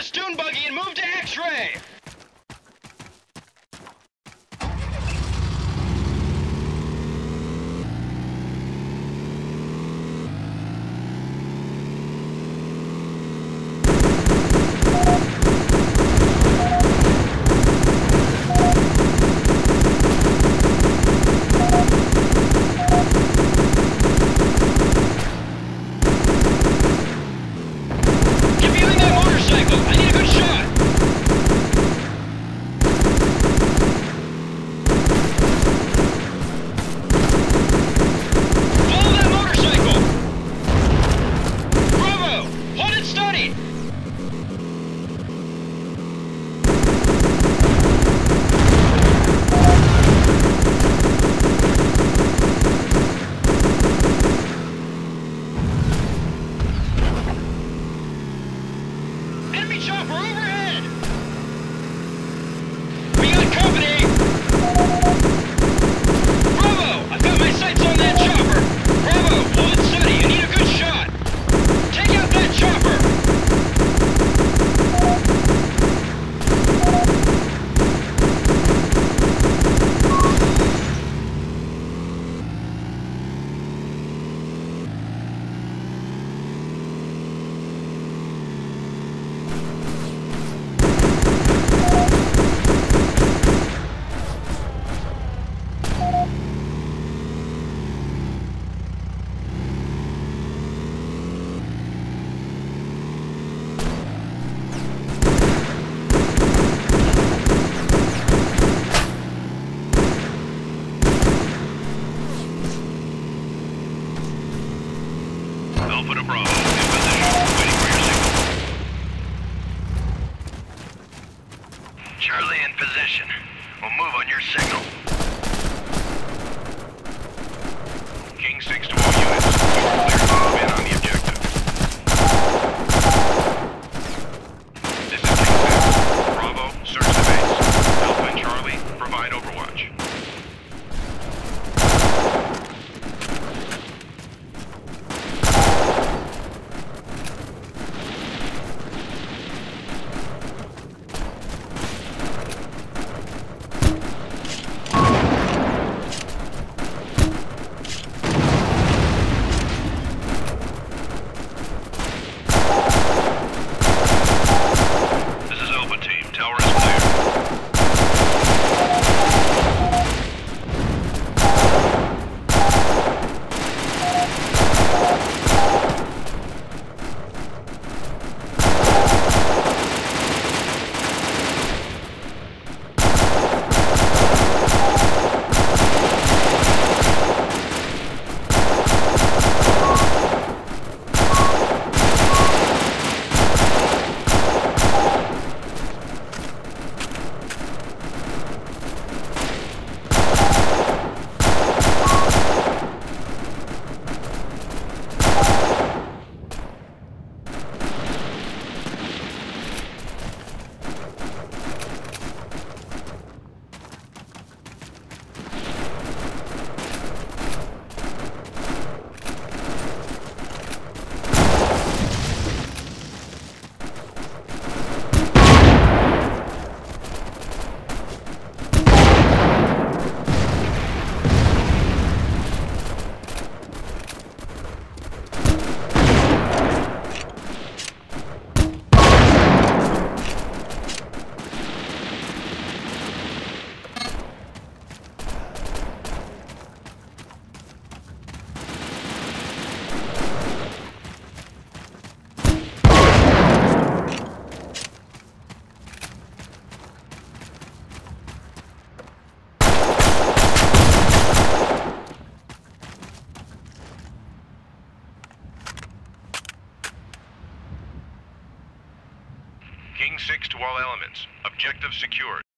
this dune buggy and move to X-ray! Alpha to Bravo, in position, waiting for your signal. Charlie in position. We'll move on your signal. King 6 to all units. You're clear to move in on the objective. This is King 6. Bravo, search the base. Alpha and Charlie, provide overwatch. King 6 to all elements. Objective secured.